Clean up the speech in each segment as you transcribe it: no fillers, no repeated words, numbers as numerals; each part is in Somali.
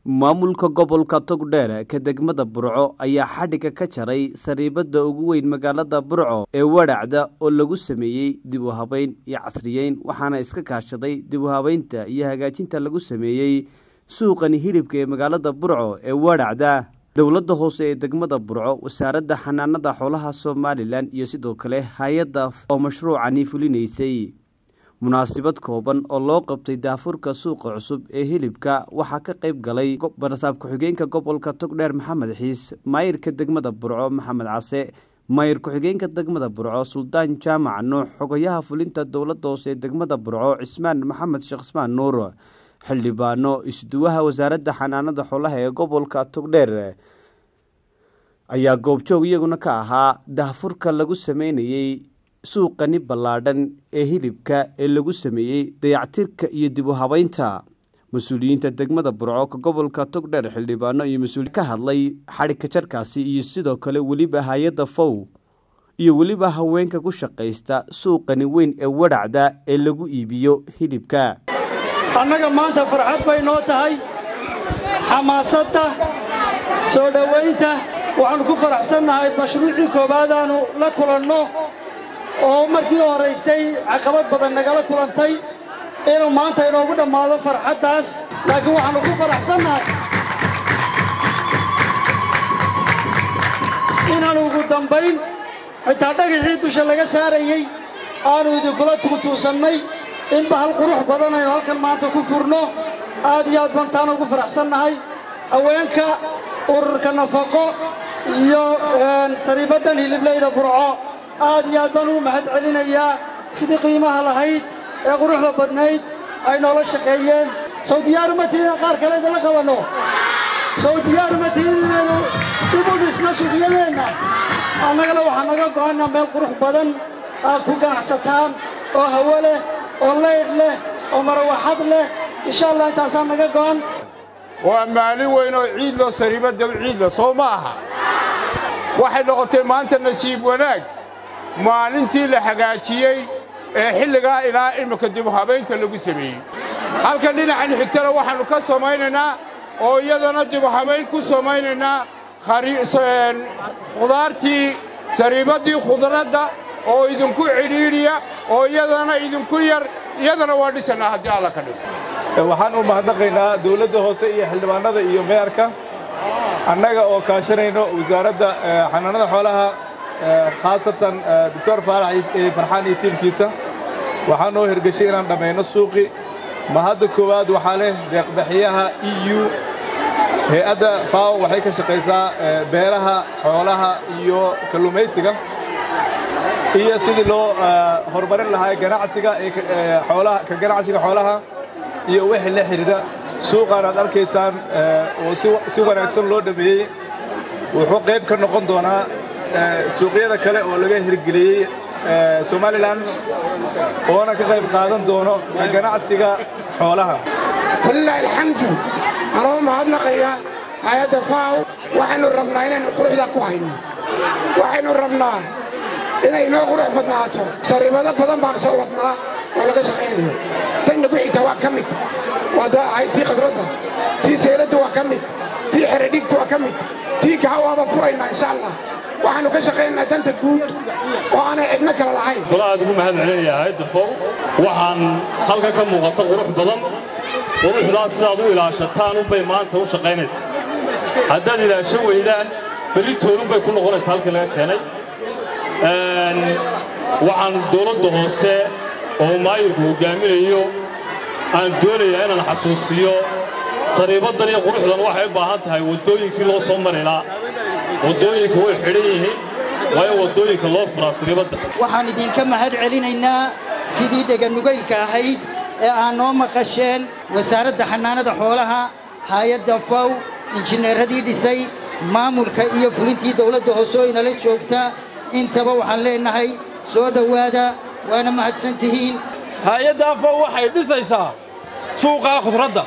maamulka gobolka Togdheer ka degmada Burco ayaa xadhiga ka jaray sariibada ugu weyn magaalada Burco ee wadacda oo lagu sameeyay dib u habeyn iyo casriyeyn waxaana iska kaashaday dib u habeynta iyo hagaajinta lagu sameeyay suuqan hilibka ee magaalada Burco ee wadacda dawladda hoose ee degmada Burco wasaaradda xanaanada xoolaha Soomaaliland iyo sidoo kale hay'adda oo mashruucani fulinaysay munaasabad kooban oo loo qabtay daafurka suuqa cusub ee hilibka waxa ka qayb galay barsaab ku-xigeenka gobolka Togdheer Maxamed Xiis maayirka degmada Burco Maxamed Case maayir ku-xigeenka degmada Burco Sultaan Jaamac Nuux xogayaha fulinta dawladda hoose ee degmada Burco Cismaan Maxamed Sheekh Cismaan Nuur xildhibaano isduwaha wasaaradda xanaanada xoolaha ee gobolka Togdheer ayaa goobjoog iyaguna ka ahaa daafurka lagu sameeyay suuqani ballaadhan ee hilibka ee lagu sameeyay dayactirka iyo dib u habeynta mas'uuliyiinta degmada Burco ka gobolka Togdheer xildhibaano iyo mas'uul ka hadlay xadhiga jarkaasi iyo sidoo kale waliba hay'adda FOW iyo waliba haweenka ku shaqeysta suuqani weyn ee wadacda ee lagu iibiyo hilibka annaga maanta farxad bay noo tahay xamaasadda soo dhaweynta waxaan ku faraxsanahay mashruucii koobaad aanu la kulanno oo markii horeysay caqabad badan nagala kulantay inuu maanta inoogu dhammaado farxaddaas laakiin waxaanu ku faraxsanahay inaanu ugu dambayn xitaa dhagixii dusha laga saarayey aanu idinkula tuutuusannay in bahal qurux badan aynu halkan maanta ku furno aad iyo aad bantaan ugu faraxsannahay haweenka ururka nafaqo iyo sariibadan hiliblayda Burco aad iyo aad baan u mahad celinayaa sidii qiimaha lahayd ee quruxda badnayd ay noola shaqeeyeen soo diyaar ma tihiin qaar kale idin qabano soo diyaar ma tihiin dib u dhisna suuqyadeena annagana waxaan naga go'aanaa meel qurux badan aad ku ganacsataan oo hawo leh oo leyd leh oo marwaxad leh insha Allah intaasaan naga go'an waa maalin weyn oo ciid loo sariibada ciid la soo maaha waxay noqotay maanta nasiib wanaag maalintii la hagaajiyay ee xilliga ilaa imika dib u habeynta lagu sameeyay halka dhinacan xigtana waxaanu ka samaynaynaa oo iyadana dib u habeyn ku samaynaynaa khudaartii sariibadii khudradda oo idinku ciriiriya oo iyadana idinku yar iyadana waa dhisanaa haddii alla ka dhigo waxaan u mahadnaqaynaa dawladda hoose iyo xildhibaanada iyo meerka annaga oo kaashanayno wasaaradda xanaanada xoolaha khaasatan Dr. Farxaan iyo tiimkiisa waxaan noo hirgashay inaan dhamayno suuqi mahadda koowaad waxaa leh deeq-bixiyaha EU hay'adda FAO waxay ka shaqeysaa beeraha xoolaha iyo kalluumaysiga iyo sidii loo horumarin lahaa ganacsiga xoolaha ka ganacsiga xoolaha iyo wixii la xiriira suuqan aad arkaysaan oo si wanaagsan loo dhameeyay wuxuu qayb ka noqon doonaa suuqyada kale oo laga hirgeliyay Somaliland oo ka qayb qaadan doono ganacsiga xoolaha wallahi alxamdu anoo mahadnaqaya hay'adda FAO waxaanu rabnaa inaynu quruxda ku hayno waxaanu rabnaa inay noo qurux badnaato sariibada badan baan soo wadnaa oo laga shaqeynayo tan ugu xigta waa ka mid wada ay tii khibradda tii seeladu waa ka mid tii xeradhigtu waa ka mid tii gawaaba furayna insha Allah waxaanu ka shaqeynaa danta guud oo aan cidna kala lahayn walaad ugu mahad celinayaa hay'adda FOW waxaan halka ka muuqata qurux badan quruxdaas aad u ilaashataan u bay maanta u shaqeynaysaa haddaad ilaasho weydaan bari toolun bay ku noqonaysaa halkii laga keenay waxaan dawladda hoose oo maayirku hogaaminayo aan doonayaa inaan xasuusiyo sariibadan iyo quruxdan waxay u baahan tahay wadooyinkii loo soo marinaa wadooyinka way xidhan yihiin waayo wadooyinka loo furaa sariibada waxaan idinka mahad celinaynaa sidii dheganugaylka ahayd ee aan noo maqasheen wasaaradda xanaanada xoolaha hay'adda FOW injineeradii dhisay maamulka iyo fulintii dawladda hoose oo inala joogta intaba waxaan leenahay soo dhawaada waana mahadsantihiin hay'adda FOW waxay dhisaysaa suuqa khudradda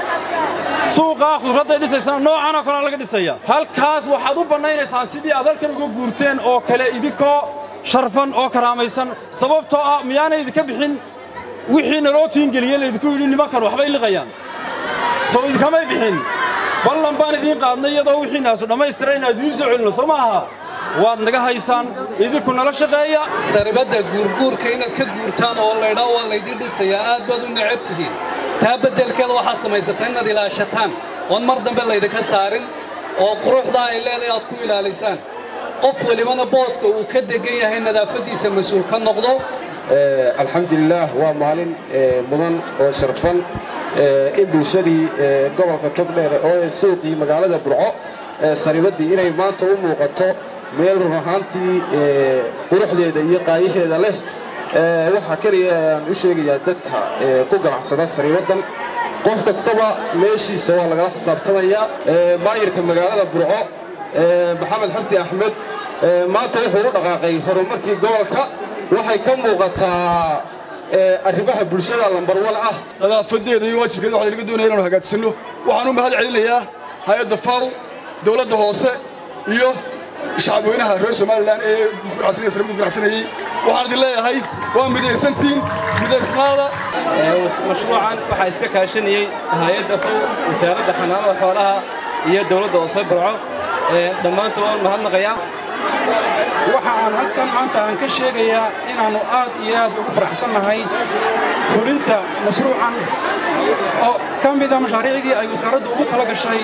dhisaysaa noocan oo kale laga dhisaya halkaas waxaad u banaynaysaa sidii aad halkan uga guurteen oo kale idinkoo sharfan oo karaamaysan sababtoo ah miyaanay idinka bixin wixii naloo tiingeliyay la idinku yidhi nimankan waxbay liqayaan soo idinkamay bixin ballan baan idiin qaadnay iyadoo wixiinaasu dhammaystiray inaad idiin soo celino soo maaha waad naga haysaan idinku nala shaqeeya saribadda guurguurka inaad ka guurtaan oo laydhaa waa laydiin dhisayaa aad baad u necab tihiin taa beddelkeeda waxaad samaysataa inaad ilaashataan oon mar dambe laydinka saarin oo quruxdaa ay leedahay aad ku ilaalisaan qof walibana booska uu ka degan yahay nadaafadiisa mas-uul ka noqdo alxamdulilaah waa maalin mudan oo sharfan in bulshadii gobolka togdheer oo suuqii magaalada burco saribaddii inay maanta u muuqato meel run ahaantii quruxdeeda iyo qaayaheeda leh waxaa keliya aan u sheegayaa dadka ku ganacsada saribaddan qof kastaba meeshiisa waa lagala xisaabtamayaa maayirka magaalada burco maxamed xarsi axmed maanta wuxuu u dhaqaaqay horumarkii gobolka waxay ka muuqataa arrimaha bulshada lambar 1 ah nadaafadeeda iyo waajibkeeda waxa laga doonayaa inaan hagaajisano waxaan u mahad celinayaa hay'adda FAO dawladda hoose iyo shacabweynaha reer Soomaaliland ee ganacsanayay waxaan idin leeyahay waa midaysantiin midaysnaada mashruucan waxaa iska kaashanayay hay'adda FAO wasaaradda xanaanada xoolaha iyo dawladda hoose burco dhammaantood mahadnaqayaa waxaan halkan maanta aan ka sheegayaa inaanu aad iyo aad ugu faraxsanahay fulinta mashruucan oo ka mid ah mashaariicdii ay wasaaraddu ugu tala gashay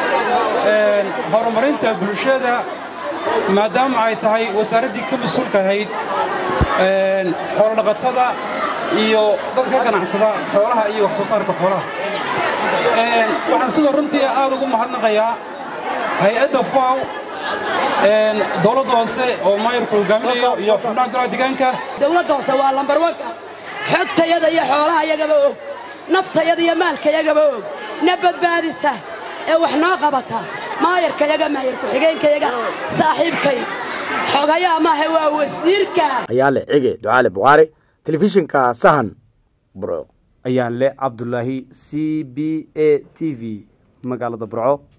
horumarinta bulshada maadaama ay tahay wasaaraddii ka mas'uulka ahayd xoolo-dhaqatada iyo dadka ganacsada xoolaha iyo wax soo saarka xoolaha waxaan sidoo runtii aad ugu mahadnaqayaa hay'adda FAO dawladda hoose oo maayirku hogaaminayo iyo xubnaha golaha deegaanka dawladda hoose waa lambar 1 xogtayada iyo xoolaha iyagaba og naftayada iyo maalka iyagaba og na badbaadisa ee wax noo qabata maayirka iyaga maayirku xigeenkayaga saaxiibkay xogayaa maaha waa wasiirka ayaale cige ducaale buqaari telefishinka sahan burco ayaanle cabdullaahi CBA TV magaalada burco